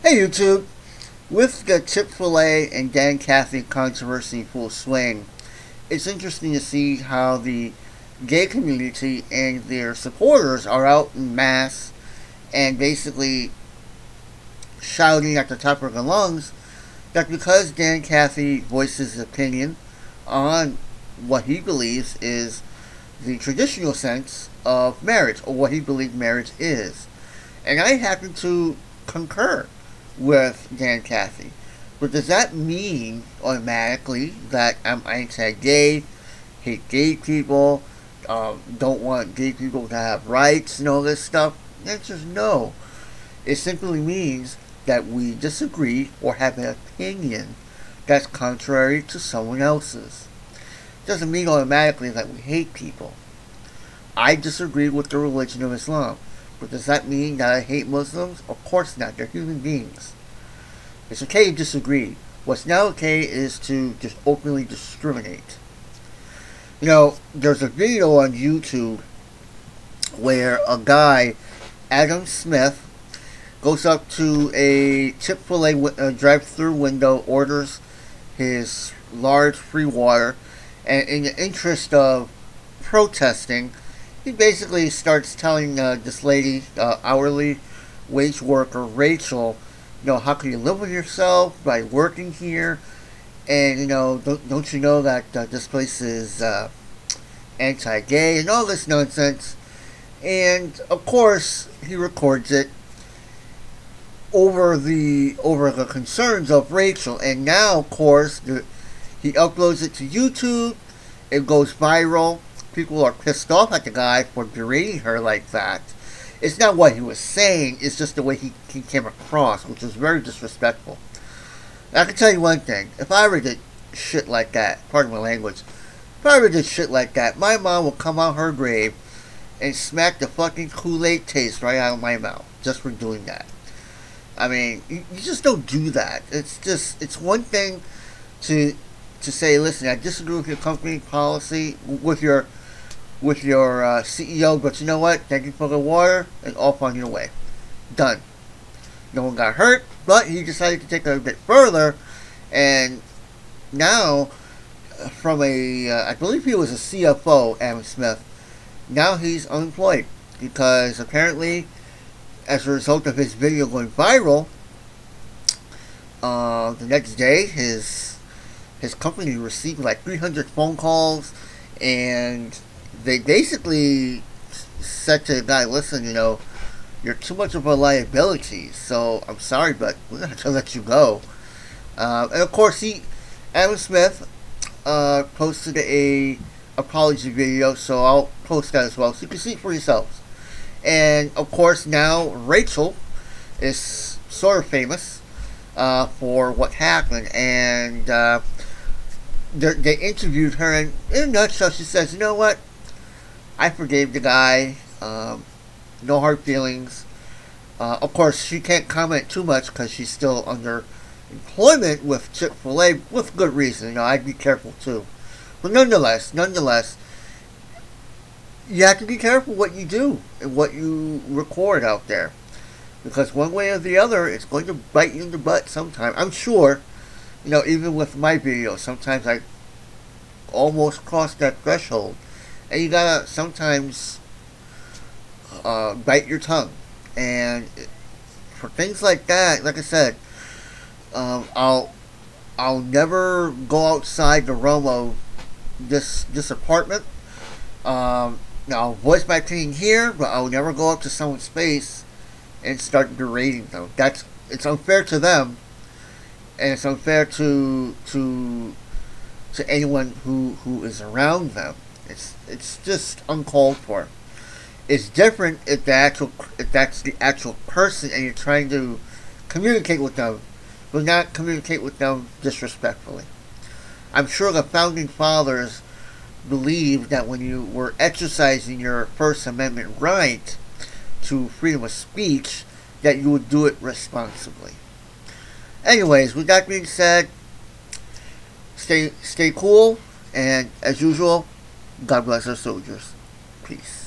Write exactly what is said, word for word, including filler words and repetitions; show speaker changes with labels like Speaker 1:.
Speaker 1: Hey YouTube! With the Chick-fil-A and Dan Cathy controversy in full swing, it's interesting to see how the gay community and their supporters are out in mass and basically shouting at the top of their lungs that because Dan Cathy voices his opinion on what he believes is the traditional sense of marriage, or what he believes marriage is. And I happen to concur with Dan Cathy. But does that mean automatically that I'm anti-gay, hate gay people, um, don't want gay people to have rights and all this stuff? The answer is no. It simply means that we disagree or have an opinion that's contrary to someone else's. It doesn't mean automatically that we hate people. I disagree with the religion of Islam. But does that mean that I hate Muslims? Of course not. They're human beings. It's okay to disagree. What's not okay is to just openly discriminate. You know, there's a video on YouTube where a guy, Adam Smith, goes up to a Chick-fil-A uh, drive-thru window, orders his large free water, and in the interest of protesting, he basically starts telling uh, this lady, uh, hourly wage worker Rachel, you know, how can you live with yourself by working here? And, you know, don't, don't you know that uh, this place is uh, anti-gay and all this nonsense. And, of course, he records it over the over the concerns of Rachel. And now, of course, the, he uploads it to YouTube. It goes viral. People are pissed off at the guy for berating her like that. It's not what he was saying, it's just the way he, he came across, which was very disrespectful. I can tell you one thing, if I ever did shit like that, pardon my language, if I ever did shit like that, my mom will come out her grave and smack the fucking Kool-Aid taste right out of my mouth, just for doing that. I mean, you, you just don't do that. It's just, it's one thing to, to say, listen, I disagree with your company policy, with your with your uh, C E O, but you know what? Thank you for the water, and off on your way. Done. No one got hurt, but he decided to take it a bit further, and now, from a, uh, I believe he was a C F O, Adam Smith, now he's unemployed, because apparently, as a result of his video going viral, uh, the next day, his, his company received like three hundred phone calls, and they basically said to the guy, listen, you know, you're too much of a liability, so I'm sorry, but we're going to have to let you go. Uh, and of course, he, Adam Smith, uh, posted a apology video, so I'll post that as well, so you can see it for yourselves. And of course, now Rachel is sort of famous uh, for what happened, and uh, they interviewed her, and in a nutshell, she says, you know what? I forgave the guy, um, no hard feelings. Uh, of course, she can't comment too much because she's still under employment with Chick-fil-A, with good reason. You know, I'd be careful too. But nonetheless, nonetheless, you have to be careful what you do and what you record out there. Because one way or the other, it's going to bite you in the butt sometime. I'm sure, you know, even with my videos, sometimes I almost cross that threshold. And you gotta sometimes uh, bite your tongue. And for things like that, like I said, um, I'll I'll never go outside the realm of this this apartment. Um, I'll voice my opinion here, but I'll never go up to someone's space and start berating them. That's it's unfair to them, and it's unfair to to to anyone who who is around them. It's it's just uncalled for. It's different if the actual if that's the actual person and you're trying to communicate with them, but not communicate with them disrespectfully. I'm sure the founding fathers believed that when you were exercising your First Amendment right to freedom of speech, that you would do it responsibly. Anyways, with that being said, stay stay cool, and as usual, God bless our soldiers. Peace.